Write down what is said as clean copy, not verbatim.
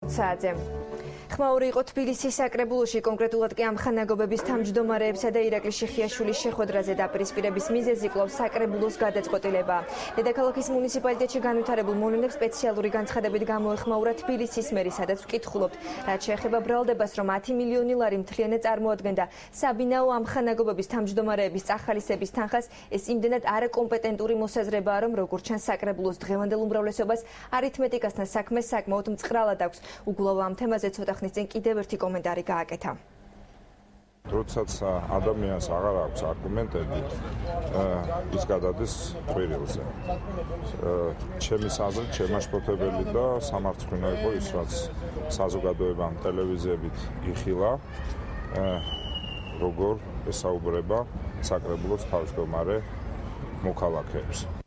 საათზე. ხმაური იყო თბილისის საკრებულოში, კონკრეტულად კი ამხანაგობების თავმჯდომარეებსა და ირაკლი შიხიაშვილის შეხვედრაზე დაპირისპირების მიზეზი კვლავ საკრებულოს გადაწყვეტილებაა. დედაქალაქის მუნიციპალიტეტში განვითარებულ მონელებს სპეციალური განცხადებით გამოეხმაურა თბილისის მერი, სადაც ვკითხულობთ, რაც შეეხება ბრალდებას, რომ 10 მილიონი ლარი მთლიანად წარმოადგენდა საბინაო ამხანაგობების თავმჯდომარეების წახალისების თანხას, ეს იმდენად არაკომპეტენტური მოსაზრებაა, რომ როგორც ჩანს საკრებულოს დღევანდელ უმრავლესობას არითმეტიკასთან საქმე საკმაოდ მწყრალად აქვს. უგულავ ამ თემაზე ცოტა ხნის წინ კიდევ ერთი კომენტარი გააკეთა. როდესაც ადამიანს აღარ აქვს არგუმენტები, ის გადადის ყვირილზე. ჩემი აზრით შემაშფოთებელი და სამარცხვინო იყო ის, რაც საზოგადოებამ ტელევიზიებით იხილა, როგორ ესაუბრება საკრებულოს თავმჯდომარე მოქალაქეებს.